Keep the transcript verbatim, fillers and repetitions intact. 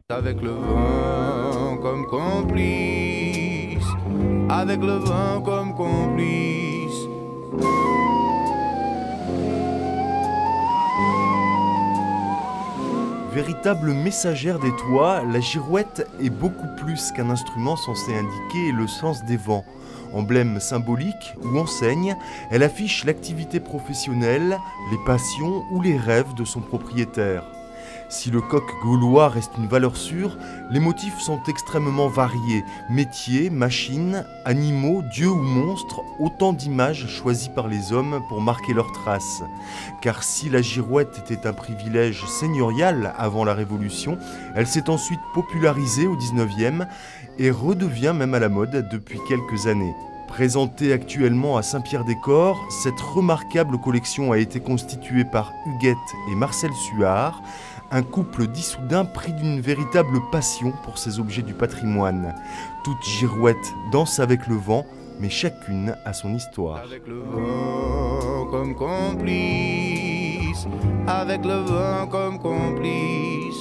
Avec le vent comme complice, avec le vent comme complice. Véritable messagère des toits, la girouette est beaucoup plus qu'un instrument censé indiquer le sens des vents. Emblème symbolique ou enseigne, elle affiche l'activité professionnelle, les passions ou les rêves de son propriétaire. Si le coq gaulois reste une valeur sûre, les motifs sont extrêmement variés. Métiers, machines, animaux, dieux ou monstres, autant d'images choisies par les hommes pour marquer leurs traces. Car si la girouette était un privilège seigneurial avant la Révolution, elle s'est ensuite popularisée au dix-neuvième et redevient même à la mode depuis quelques années. Présentée actuellement à Saint-Pierre-des-Corps, cette remarquable collection a été constituée par Huguette et Marcel Suard, un couple d'Issoudun pris d'une véritable passion pour ces objets du patrimoine. Toute girouette danse avec le vent, mais chacune a son histoire. Avec le vent comme complice, avec le vent comme complice.